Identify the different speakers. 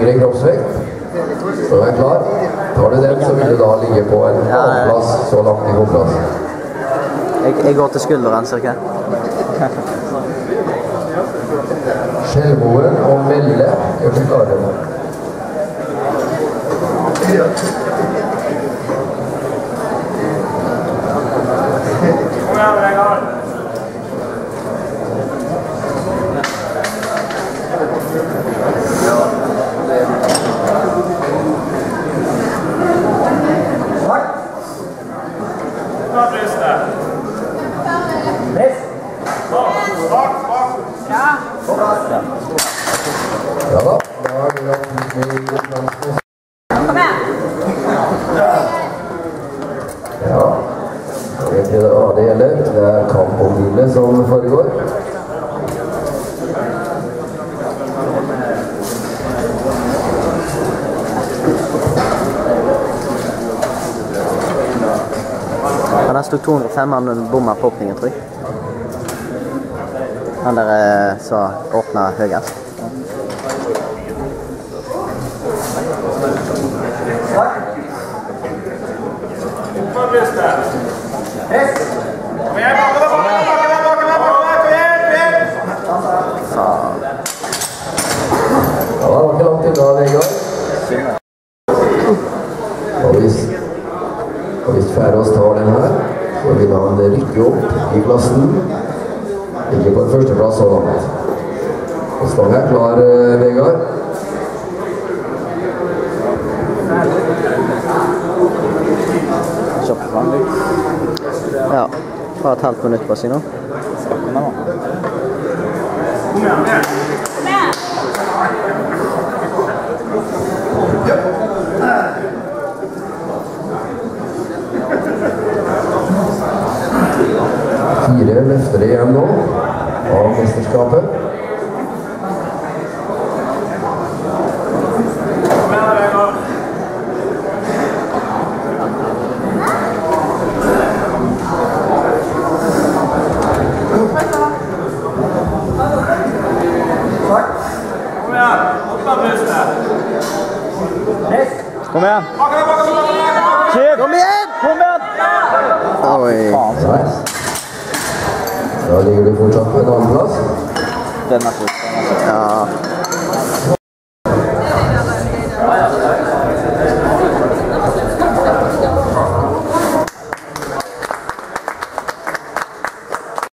Speaker 1: tyngre kroppsvekt. Så du er klar. Tar du den, så vil du da ligge på en plass så langt i hovedplass.
Speaker 2: Jeg går til skulderen, cirka.
Speaker 1: Skjelvoen og Melle er så klare. Ja da, da er det
Speaker 3: Kom igjen!
Speaker 1: Ja, det er ikke det gjelder. Det er kamp om hvile som foregår.
Speaker 2: Han stod 205, han bommet på åpningen, tror jeg. Han der så åpnet høyest.
Speaker 1: Ja, det var ikke langt inn da, Vegard. Og hvis Færås tar den her, så vil han rykke opp i klassen. Ikke på en førsteplass så langt. Og stang er klar, Vegard.
Speaker 2: Ja, bare et halvt minutt på seg nå.
Speaker 1: Fire løfter igjen nå av mesterskapet.
Speaker 2: Kom igjen! Kom igjen! Kom igjen! Oi.
Speaker 1: Da ligger du fortsatt på en annen plass.
Speaker 2: Den er slik. Ja.